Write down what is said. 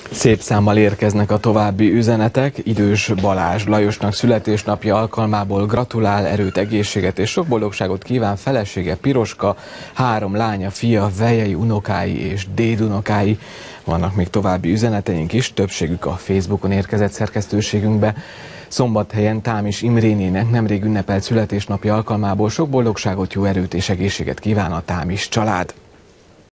Szép számmal érkeznek a további üzenetek. Idős Balázs Lajosnak születésnapja alkalmából gratulál, erőt, egészséget és sok boldogságot kíván felesége Piroska, 3 lánya, fia, vejei, unokái és dédunokái. Vannak még további üzeneteink is, többségük a Facebookon érkezett szerkesztőségünkbe. Szombathelyen Támis Imrénének nemrég ünnepelt születésnapja alkalmából sok boldogságot, jó erőt és egészséget kíván a Támis család.